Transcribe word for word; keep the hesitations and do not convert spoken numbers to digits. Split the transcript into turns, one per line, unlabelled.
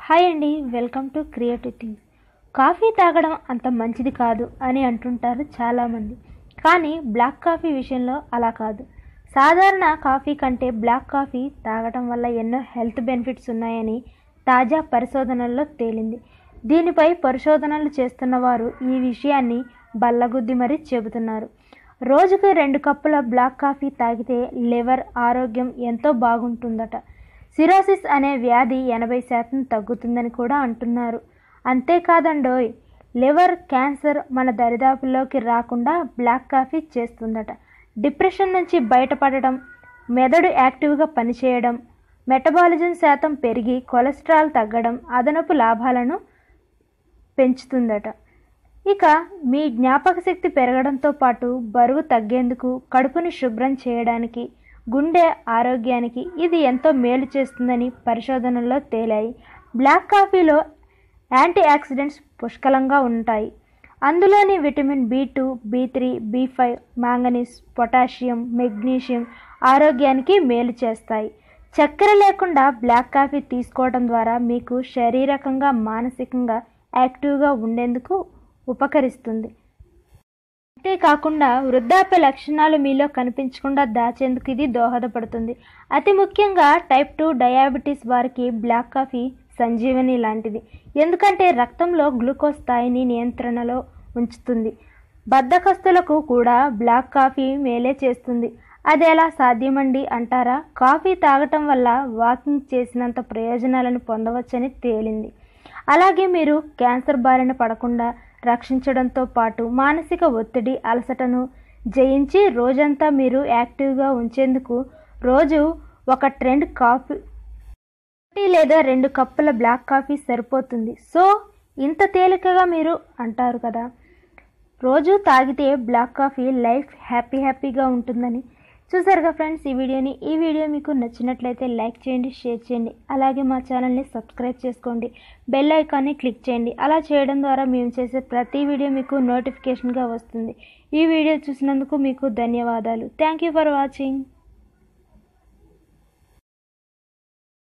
Hi అండి, welcome to creative things. Coffee తాగడం అంత మంచిది కాదు అని అంటుంటారు చాలామంది. కానీ బ్లాక్ కాఫీ విషయంలో అలా కాదు. సాధారణ కాఫీ కంటే బ్లాక్ కాఫీ తాగడం వల్ల ఎన్నో హెల్త్ బెనిఫిట్స్ ఉన్నాయని తాజా పరిశోధనల్లో తేలింది. దీనిపై పరిశోధనలు చేస్తున్న వారు ఈ విషయాన్ని బల్లగుద్ది మరీ చెబుతున్నారు. రోజుకు రెండు కప్పుల బ్లాక్ కాఫీ తాగితే లివర్ ఆరోగ్యం ఎంతో బాగుంటుందట. సిరోసిస్ అనే వ్యాధి ఎనభై శాతం తగ్గుతుందని కూడా అంటున్నారు. అంతేకాదండోయ్, లివర్ క్యాన్సర్ మన దరిదాపుల్లోకి రాకుండా బ్లాక్ కాఫీ చేస్తుందట. డిప్రెషన్ నుంచి బయటపడడం, మెదడు యాక్టివ్గా పనిచేయడం, మెటబాలిజం శాతం పెరిగి కొలెస్ట్రాల్ తగ్గడం, అదనపు లాభాలను పెంచుతుందట. ఇక మీ జ్ఞాపక శక్తి పెరగడంతో పాటు బరువు తగ్గేందుకు, కడుపుని శుభ్రం చేయడానికి, గుండె ఆరోగ్యానికి ఇది ఎంతో మేలు చేస్తుందని పరిశోధనల్లో తేలాయి. బ్లాక్ కాఫీలో యాంటీ ఆక్సిడెంట్స్ పుష్కలంగా ఉంటాయి. అందులోని vitamin B two, B three, B five, manganese, potassium, magnesium ఆరోగ్యానికి మేలు చేస్తాయి. చక్కెర లేకుండా బ్లాక్ కాఫీ తీసుకోవడం ద్వారా మీకు శారీరకంగా, మానసికంగా యాక్టివ్గా ఉండేందుకు ఉపకరిస్తుంది. అంతేకాకుండా వృద్ధాప్య లక్షణాలు మీలో కనిపించకుండా దాచేందుకు ఇది దోహదపడుతుంది. అతి ముఖ్యంగా టైప్ టూ డయాబెటీస్ వారికి బ్లాక్ కాఫీ సంజీవని లాంటిది. ఎందుకంటే రక్తంలో గ్లూకోజ్ స్థాయిని నియంత్రణలో ఉంచుతుంది. బద్ధకస్తులకు కూడా బ్లాక్ కాఫీ మేలే చేస్తుంది. అది ఎలా సాధ్యమండి అంటారా? కాఫీ తాగటం వల్ల వాకింగ్ చేసినంత ప్రయోజనాలను పొందవచ్చని తేలింది. అలాగే మీరు క్యాన్సర్ బారిన పడకుండా రక్షించడంతో పాటు మానసిక ఒత్తిడి, అలసటను జయించి రోజంతా మీరు యాక్టివ్గా ఉంచేందుకు రోజు ఒక ట్రెండ్ కాఫీ లేదా రెండు కప్పుల బ్లాక్ కాఫీ సరిపోతుంది. సో ఇంత తేలికగా మీరు అంటారు కదా, రోజు తాగితే బ్లాక్ కాఫీ లైఫ్ హ్యాపీ హ్యాపీగా ఉంటుందని. చూసారుగా ఫ్రెండ్స్ ఈ వీడియోని. ఈ వీడియో మీకు నచ్చినట్లయితే లైక్ చేయండి, షేర్ చేయండి. అలాగే మా ఛానల్ని సబ్స్క్రైబ్ చేసుకోండి, బెల్ ఐకాన్ని క్లిక్ చేయండి. అలా చేయడం ద్వారా మేము చేసే ప్రతి వీడియో మీకు నోటిఫికేషన్గా వస్తుంది. ఈ వీడియో చూసినందుకు మీకు ధన్యవాదాలు. Thank you for watching.